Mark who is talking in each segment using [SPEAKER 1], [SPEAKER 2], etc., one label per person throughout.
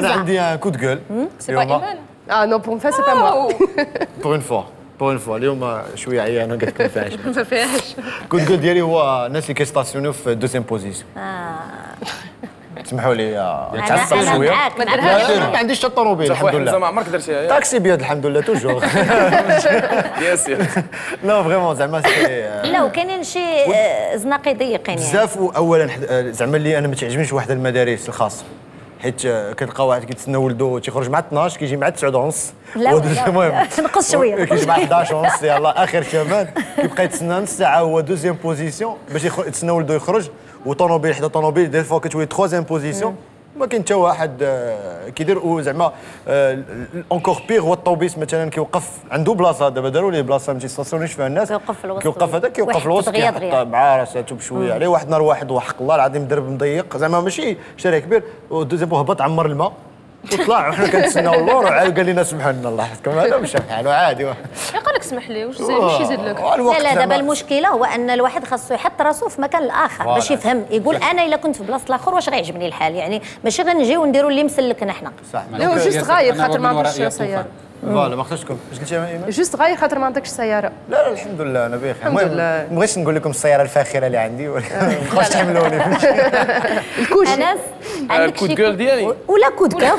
[SPEAKER 1] انا عندي ان كو دو جول.
[SPEAKER 2] سي با ايمان.
[SPEAKER 3] نو بور فا سي با موا.
[SPEAKER 1] بور اون فوا اليوم شويه عيانه قلت لكم فيهاش.
[SPEAKER 2] ما فيهاش.
[SPEAKER 1] كو دو جول ديالي هو الناس اللي كيستاسيونيو في دوزيام بوزيسيون. تسمحوا لي نتعصب شويه.
[SPEAKER 2] ما درهاش.
[SPEAKER 1] ما عنديش حتى الطوموبيل الحمد لله.
[SPEAKER 4] زعما عمرك درتيها؟
[SPEAKER 1] تاكسي بيض الحمد لله توجور.
[SPEAKER 4] بيان سير.
[SPEAKER 1] لا فريمون زعما سي
[SPEAKER 5] لا وكاينين شي زناقي ضيقين يعني
[SPEAKER 1] بزاف. اولا زعما اللي انا ما تعجبنيش واحد المدارس الخاصه، حيت كتلقى واحد كيتسنى ولدو تيخرج مع 12 كيجي مع 9 ونص.
[SPEAKER 5] لا
[SPEAKER 1] المهم
[SPEAKER 5] نقص شويه
[SPEAKER 1] كيجي مع 11 ونص يلاه اخر شمال كيبقى يتسنى نص ساعه هو دوزيام بوزيسيون باش يتسنى ولدو يخرج، وطوموبيل حدا طوموبيل ديال فوا كتولي تخوازيام بوزيسيون. ما كاين حتى واحد كيدير زعما اونكور بيغ هو الطوبيس مثلا كيوقف عنده بلاصه، دابا داروا ليه بلاصه ما تيستاسيونيش فيها الناس،
[SPEAKER 5] كيوقف في الوسط.
[SPEAKER 1] كيوقف هذا كيوقف في الوسط كيحط مع راساتو بشويه عليه. واحد النهار واحد وحق الله العظيم درب مضيق زعما ماشي شارع كبير، ودوزيام هبط عمر الماء وطلع وحنا كنتسناو اللور وعاد قال لنا سمح لنا الله يحفظكم هذا مشى بحاله عادي.
[SPEAKER 2] قال لك اسمح لي واش يزيد لك؟
[SPEAKER 5] لا دابا المشكله هو ان الواحد خاصو يحط راسو في مكان الاخر باش يفهم، يقول انا الا كنت في بلاصه الاخر واش غيعجبني الحال، يعني ماشي غنجيو ونديروا اللي مسلكنا حنا.
[SPEAKER 1] صح.
[SPEAKER 3] لا هو جوست غاير خاطر ما عندكش سياره.
[SPEAKER 1] فوالا ما خصكم اش قلتي يا ايمان؟
[SPEAKER 3] جوست غاير خاطر ما عندكش سياره.
[SPEAKER 1] لا الحمد لله انا بخير.
[SPEAKER 3] الحمد لله.
[SPEAKER 1] ما بغيتش نقول لكم السياره الفاخره اللي عندي ما تبقاوش تحملوني.
[SPEAKER 5] الكوش انس عندك
[SPEAKER 4] كود جول ديالي
[SPEAKER 5] ولا كود كاو.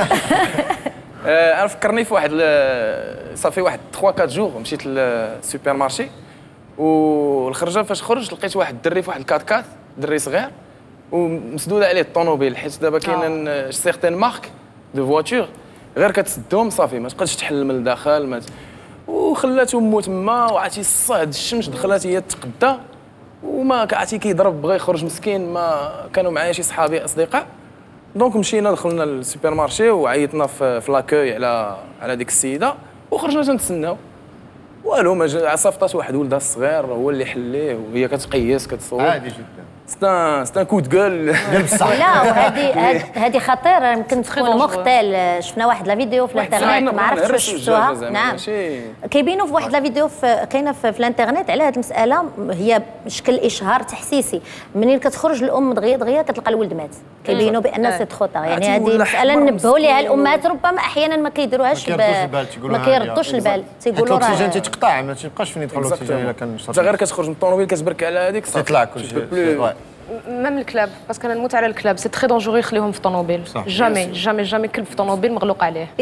[SPEAKER 4] انا فكرني في واحد صافي واحد 3 4 جور مشيت للسوبر مارشي، والخرجه فاش خرجت لقيت واحد الدري في واحد الكات دري صغير ومسدوده عليه الطوموبيل، حيت دابا كاين سيغتين مارك دو فواتور غير كتسدهم صافي ما تقدرش تحل من الداخل وخلات امو تما وعرفتي الصهد الشمس دخلات هي تقدا وما عرفتي كيضرب بغى يخرج مسكين. ما كانوا معايا شي صحابي اصدقاء دونك مشينا دخلنا للسوبر مارشي وعيطنا في لاكوي على ديك السيده وخرجنا تنتسناو والو ما صافطات واحد ولدها الصغير هو اللي حليه وهي كتقيس كتصور
[SPEAKER 1] عادي جدا.
[SPEAKER 4] ستان كود جول
[SPEAKER 1] بصح.
[SPEAKER 5] لا وهذه هذه خطيره يمكن تكون مختل. شفنا واحد لا فيديو في الانترنت ما عرفتش واش شفتوها. نعم كيبينوا في واحد لا فيديو كاينه في الانترنت على هذه المساله، هي شكل اشهار تحسيسي. منين كتخرج الام دغيا كتلقى الولد مات، كيبينوا بان سي تخو طار. يعني هذه مساله نبهوا ليها الامهات، ربما احيانا ما كيديروهاش ما كيردوش البال، تيقولوا راه
[SPEAKER 1] الاكسجين تيتقطع ما تيبقاش فين يدخل الاكسجين الا كان
[SPEAKER 4] انت غير كتخرج من الطوموبيل كتبرك على هذيك صافي
[SPEAKER 1] تطلع كلشي.
[SPEAKER 3] ميم الكلاب باسكو انا نموت على الكلاب، سي تري دونجوري يخليهم في الطوموبيل. جامي كلب في الطوموبيل مغلوق عليه.